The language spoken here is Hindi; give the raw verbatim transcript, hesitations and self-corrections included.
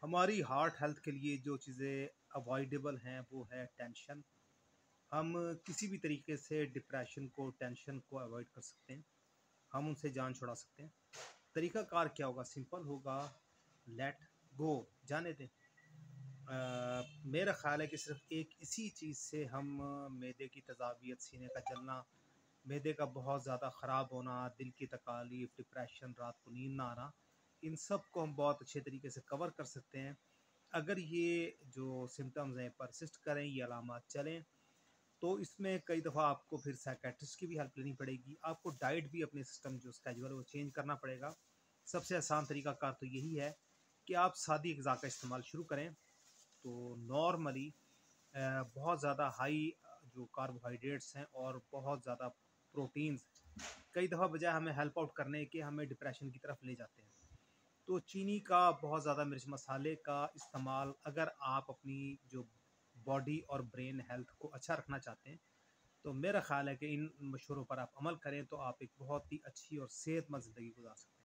हमारी हार्ट हेल्थ के लिए जो चीज़ें अवॉइडेबल हैं वो है टेंशन। हम किसी भी तरीके से डिप्रेशन को, टेंशन को अवॉइड कर सकते हैं। हम उनसे जान छुड़ा सकते हैं। तरीका कार क्या होगा? सिंपल होगा, लेट गो, जाने दें। अ, मेरा ख़्याल है कि सिर्फ़ एक इसी चीज़ से हम मैदे की तज़ावियत, सीने का जलना, मैदे का बहुत ज़्यादा ख़राब होना, दिल की तकालीफ, डिप्रेशन, रात को नींद ना आना, इन सब को हम बहुत अच्छे तरीके से कवर कर सकते हैं। अगर ये जो सिम्पटम्स हैं परसिस्ट करें, ये अलामात चलें, तो इसमें कई दफ़ा आपको फिर साइकियाट्रिस्ट की भी हेल्प लेनी पड़ेगी। आपको डाइट भी अपने सिस्टम जो स्केड्यूल है वो चेंज करना पड़ेगा। सबसे आसान तरीका कार तो यही है कि आप सादी ग़िज़ा का इस्तेमाल शुरू करें। तो नॉर्मली अ, बहुत ज़्यादा हाई जो कार्बोहाइड्रेट्स हैं और बहुत ज़्यादा प्रोटीन्स कई दफ़ा बजाय हमें हेल्प आउट करने के हमें डिप्रेशन की तरफ ले जाते हैं। तो चीनी का, बहुत ज़्यादा मिर्च मसाले का इस्तेमाल, अगर आप अपनी जो बॉडी और ब्रेन हेल्थ को अच्छा रखना चाहते हैं, तो मेरा ख़्याल है कि इन मशवरों पर आप अमल करें तो आप एक बहुत ही अच्छी और सेहतमंद ज़िंदगी गुज़ार सकते हैं।